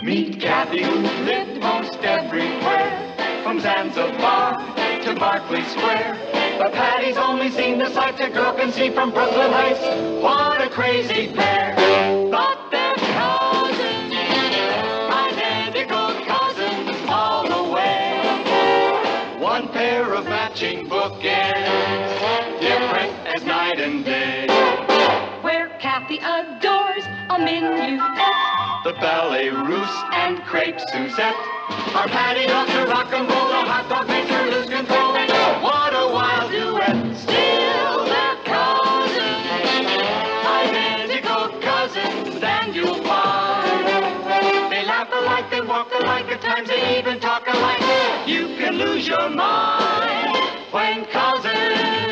Meet Kathy, who lived most everywhere, from Zanzibar to Berkeley Square. But Patty's only seen the sights a girl can see from Brooklyn Heights. What a crazy pair! But they're cousins, identical cousins all the way. One pair of matching bookends, different as night and day. Where Kathy adores a minuet, the ballet russe and crepe Suzette. Our Patty loves to rock and roll, a hot dog makes her lose control. What a wild duet! Still they're cousins, identical cousins, and you'll find they laugh alike, they walk alike, at times they even talk alike. You can lose your mind when cousins